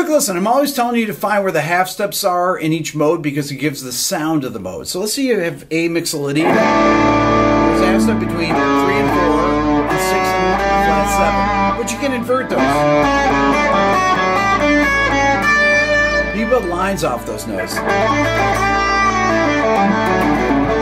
look, listen, I'm always telling you to find where the half steps are in each mode because it gives the sound of the mode. So let's see you have A Mixolydian. There's a half step between 3 and 4 and 6 and flat 7. But you can invert those. You build lines off those notes.